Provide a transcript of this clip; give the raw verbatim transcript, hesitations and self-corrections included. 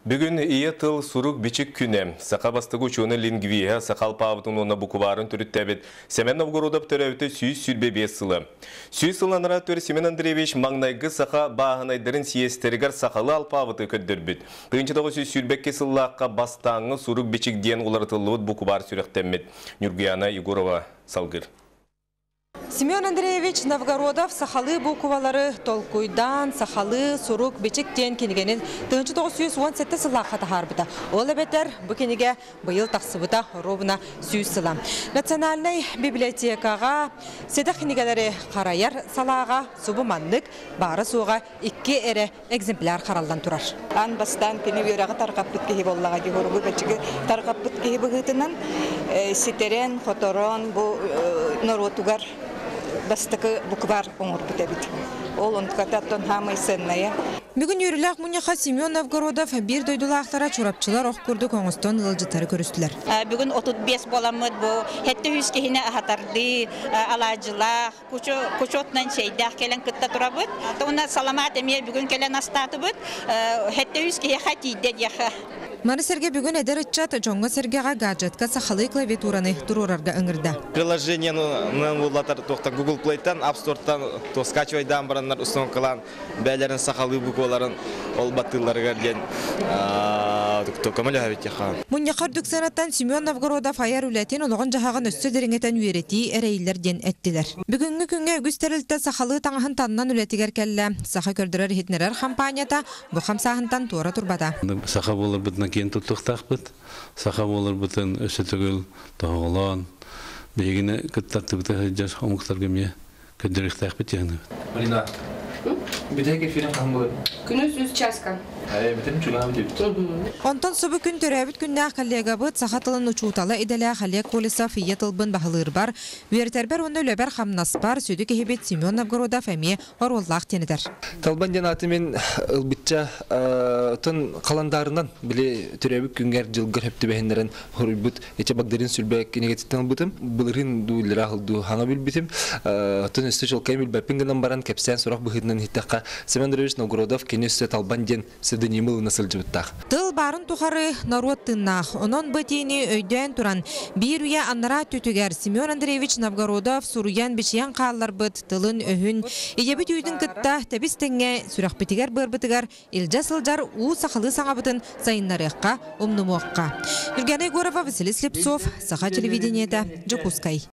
Бүгін ие тыл сурук бичик күнем. Сақа бастығы учуыны лингвия, сақал павытын оны букубарын түріттәбет. Семен Новгородов төрәуті сүйіс сүрбе бес сылы. Сүйіс сыланыра төр Семен Андреевич маңнайғы сақа бағынайдырын сиестерігер сақалы алпавыты көддірбіт. Тыынчыдағы сүйіс сүрбекке сыллаққа бастаңы сурук бичик ден олартылуыт букубар сүректеммет. Нюргияна Егорова салгыр. Семен Андреевич Новгородов сахалы буквалары толкуйдан сахалы сурук бичиктен кенегенин тысяча девятьсот восемьдесят сылаққа тахарбыта. Ол әбеттер бұл кенеге бұйыл тақсыбыта ровна сүйіс сыла. Национальный библиотекаға седа кенегелері қарайар салаға субыманлық бары суға икки әрі экземпляр қаралдан тұрар. Ан бастан кені бүйрағы тарқап бүткеге боллаға дегору бұл бәчігі тарқап бүткеге бұғытынан сетерен, хоторон, бұл норотугар бастықы буквар оңыр бүтәбіт. Ол онтқататтон хамай сенная. Бүгін үйріләқ мұнеқа Семен Новгородов бір дойдулақтара чурапчылар оқ күрді коңыстон ылжытары көрістілер. Бүгін отыз бес боламыд бұл. Хетті үскехіне ахатарды, алажылақ, күчотнан сейдақ келен күтті тұрабыд. Туына саламат әме бүгін келен астаты бұд. Хетті үскехе қатейді деқі. Мары сәрге бүгін әдір үтчат жоңғы сәргеға гаджетка сақалы клавиатураны тұрорарға өңірді. Приложение ұлатар тоқта Google Play-тан, App Store-тан скачивайдан баранлар ұстан қылан бәлерін сақалы бұқуаларын ол баттыларға ден көмілі әбет яқа. Мұньяқар дүксанаттан Семен Новгородов аяр үләтен олығын жағаған өсті дәріңетен үйреті әрәйлерден әттілер. Бүгінгі күнге үгістәрілті сақалы таңahın танынан үләтігер кәлі. Сақа көрдірер хетнерер компанията бұл қамсағынтан туара тұрбада. Сақа болыр бұтына кен тұттықтақ бұт. Сақа болыр бұтын өсі түгіл тоғылан. Бегіне күттақты бұты жас омықтар көмие көдіріктақ бұт еңі. Марина, бітәке фильм қам болыр? Күніз үз часка. Онтон собы күн төрәбіт күннәқ коллега бұд сақатылын ұчуыталы иделі Халек Колесов ие тылбын бағылыр бар. Уертербер оны өлөбер қамнас бар сөйді кехебет Семен Новгородов әме ороллақ тенедер. Талбан ден атымен ұлбітча тұн қаландарынан біле төрәбіт күнгер жылғыр хөпті бәхендерін ғұрыбыт ече багдерін сүлбәк негативтен бұтым. Бұлырын дуылыра ғылду хаңа білбітім. Тұн үсті жолқай білбәпінгінен баран кәпсән сұрақ бұғыдынан хиттаққа Семен Андреевич Новгородов кені үсті талбан ден Тыл барын тухары народ тыннақ. Онон бөтейіні өйден туран. Bir уя аннара төтігер Семен Андреевич Новгородов суруян бішиян қалар бұд тылын өйін. Егебіт үйдің кітта тәбіс тәңе сүрақ бітігер бір бітігер илжа сылжар у сақалы саңа бұтын сайынларыққа, омнымуаққа. Юргена Егорова, Василий Слепцов, Саха телевидениеті, Джокускай.